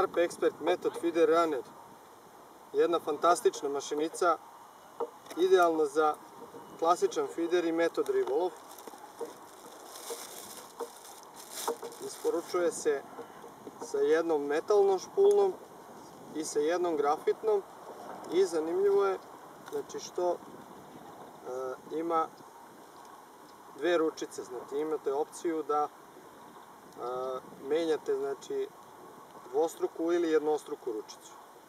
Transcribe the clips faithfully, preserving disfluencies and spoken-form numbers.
Carp Expert Method Feeder Runner. Jedna fantastična mašinica, idealna za klasičan feeder i metod ribolov. Isporučuje se sa jednom metalnom špulnom i sa jednom grafitnom i zanimljivo je znači što e, ima dve ručice, znači imate opciju da e, menjate znači dvostruku ili jednostruku ručicu.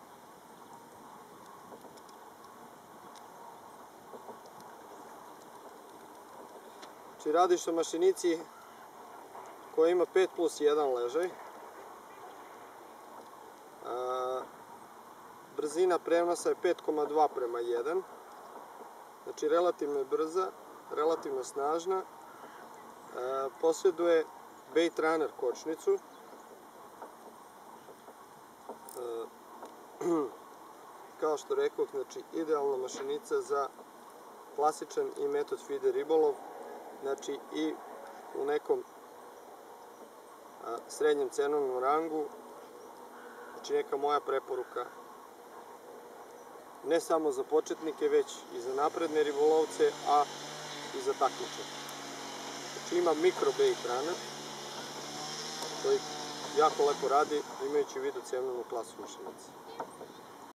Znači radiš o mašinici koja ima pet plus jedan ležaj. Brzina prenosa je pet zarez dva prema jedan. Znači relativno je brza, relativno snažna. Posjeduje bait runner kočnicu. Kao što rekoh, znači idealna mašinica za klasičan i metod feeder ribolov. Znači i u nekom srednjem cenovnom rangu. Znači neka moja preporuka ne samo za početnike, već i za napredne ribolovce, a i za takmičare. Znači ima mikro bait runner koji jako lepo radi, imajući u vidu cenovnu klasu mašinice.